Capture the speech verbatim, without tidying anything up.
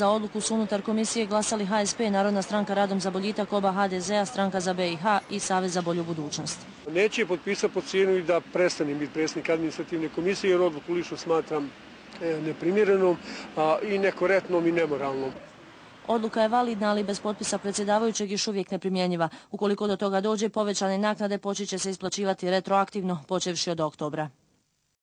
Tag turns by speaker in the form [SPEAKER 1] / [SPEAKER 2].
[SPEAKER 1] Za odluku su unutar komisije glasali H S P, Narodna stranka Radom za boljitak, oba H D Z-a, Stranka za B i H i Savez za bolju budućnost.
[SPEAKER 2] Neće potpisati po cijenu i da prestanem biti predsjednik administrativne komisije, jer odluku lično smatram neprimjerenom i nekorektnom i nemoralnom.
[SPEAKER 1] Odluka je validna, ali bez potpisa predsjedavajućeg još uvijek neprimjenjiva. Ukoliko do toga dođe, povećane naknade počet će se isplaćivati retroaktivno, počevši od oktobra.